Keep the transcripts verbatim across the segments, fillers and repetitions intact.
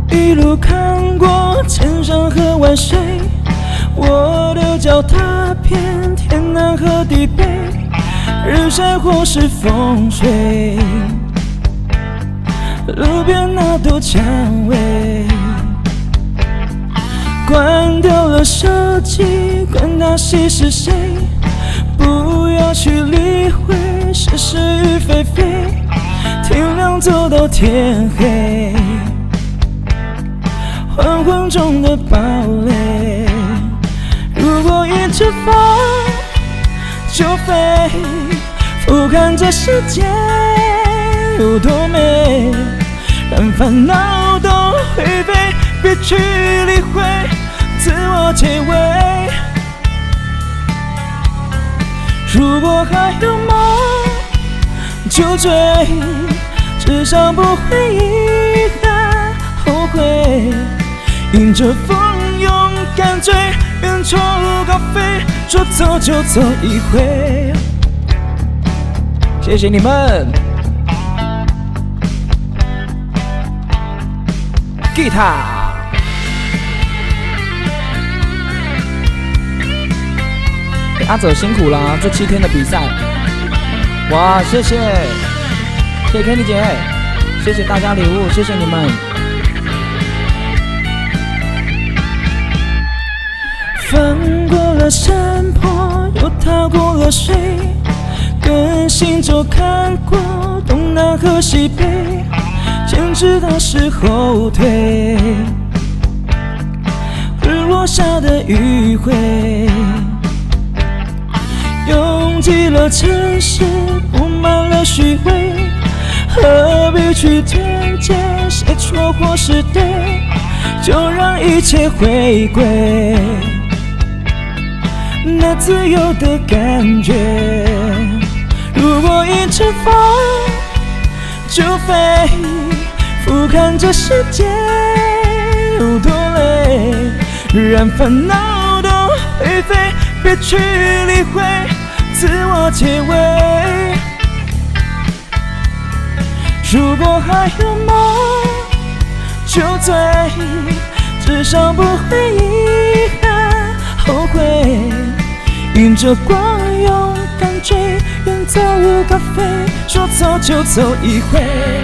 一路看过千山和万水，我的脚踏遍天南和地北，日晒或是风吹，路边那朵蔷薇。关掉了手机，管他谁是谁，不要去理会是是与非非，天亮走到天黑，黄昏中的堡垒。如果一只风就飞，俯瞰这世界有多美，让烦恼都灰飞，别去理会，自我结尾。如果还有梦就追，至少不会遗憾后悔，迎着风勇敢追，远处高飞，说走就走一回。谢谢你们。吉他，阿哲辛苦啦，这七天的比赛，哇，谢谢，谢谢 Kenny 姐，谢谢大家礼物，谢谢你们。翻过了山坡，又踏过了水，跟行舟看过东南和西北，坚持到时后退，日落下的余晖，拥挤了城市，布满了虚伪，何必去辩解谁错或是对，就让一切回归那自由的感觉。如果一只风就飞，俯瞰这世界有多累，让烦恼都灰飞，别去理会，自我结尾。如果还有梦就追，至少不会遗憾后悔，迎着光勇敢追，远走高飞，说走就走一回。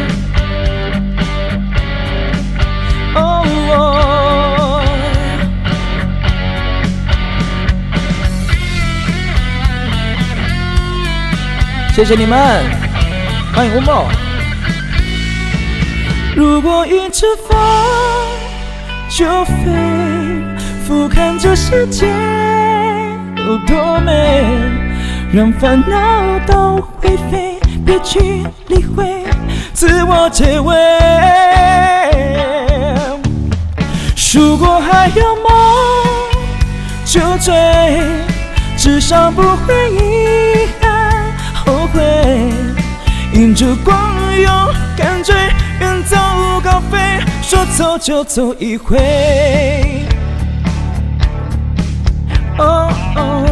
哦哦，谢谢你们，欢迎乌莫。如果一只风就飞，俯瞰这世界有多美，让烦恼都灰飞，别去理会，自我结尾。如果还有梦就追，至少不会遗憾后悔，迎着光勇敢追，远走高飞，说走就走一回。哦哦。